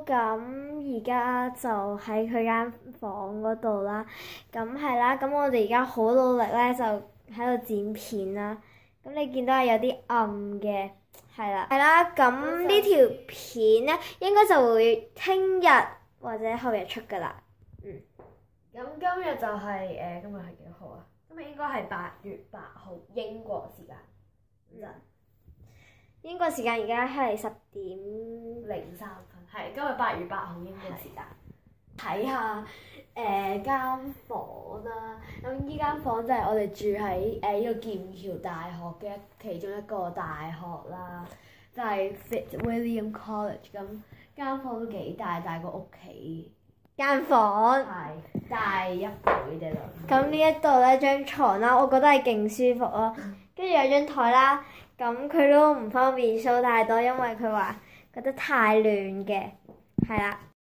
咁而家就喺佢間房嗰度啦。咁係啦，咁我哋而家好努力咧，就喺度剪片啦。咁你見到係有啲暗嘅，係啦。咁呢條片咧，應該就會聽日或者後日出㗎啦。 咁今日就係今日係幾號啊？今日應該係8月8號英國時間。 英國時間而家係10點 03分，係今日8月8號英國時間。睇下間房啦，咁呢間房就係我哋住喺呢個劍橋大學嘅其中一個大學啦，就係 Fitzwilliam College。咁間房都幾大，大過屋企間房。 係大1倍嘅啦。 咁呢一度咧張床啦，我覺得係勁舒服咯。跟住有張台啦，咁佢都唔方便 show 太多，因為佢話覺得太亂嘅，係啦。